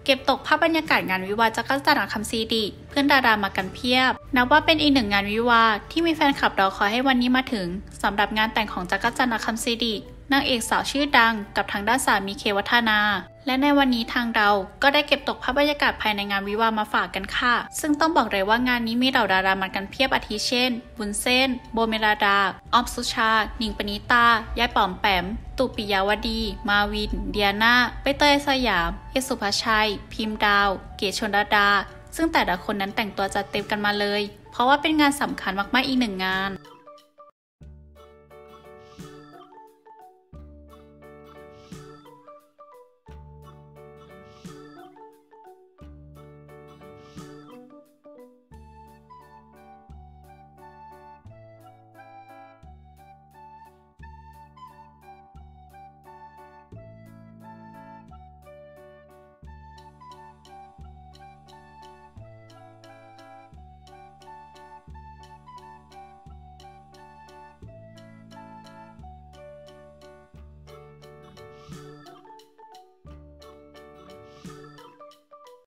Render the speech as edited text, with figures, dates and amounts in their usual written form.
ก็บตกภาพบรรยากาศงานวิวาห์จักรจันทร์ อัคคำซีรีเพื่อนดารามากันเพียบนับว่าเป็นอีกหนึ่งงานวิวาห์ที่มีแฟนคลับรอคอยให้วันนี้มาถึงสำหรับงานแต่งของจักรจันทร์ อัคคำซีรีนางเอกสาวชื่อดังกับทางด้านสามีเควัฒนาและในวันนี้ทางเราก็ได้เก็บตกภาพบรรยากาศภายในงานวิวาห์มาฝากกันค่ะซึ่งต้องบอกเลยว่างานนี้มีเหล่าดารามากันเพียบอาทิเช่นวุ้นเส้นโบเมลดาออมสุชาหนิงปณิตายายป๋อมแปมตู่ปิยาวดีมาวินเดียนาใบเตยสยามเอสุภาชัยพิมพ์ดาวเกศชลดาซึ่งแต่ละคนนั้นแต่งตัวจัดเต็มกันมาเลยเพราะว่าเป็นงานสำคัญมากๆอีกหนึ่งงาน